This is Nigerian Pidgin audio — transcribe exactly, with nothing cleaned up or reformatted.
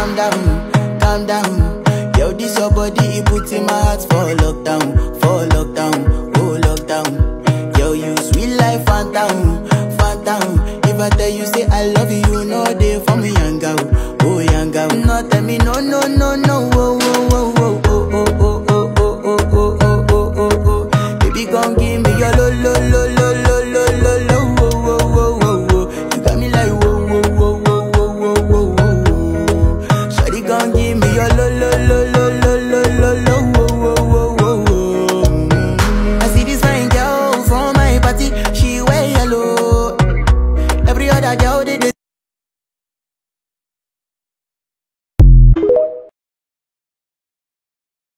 calm down, calm down. Yo, this your body, it puts in my heart for lockdown,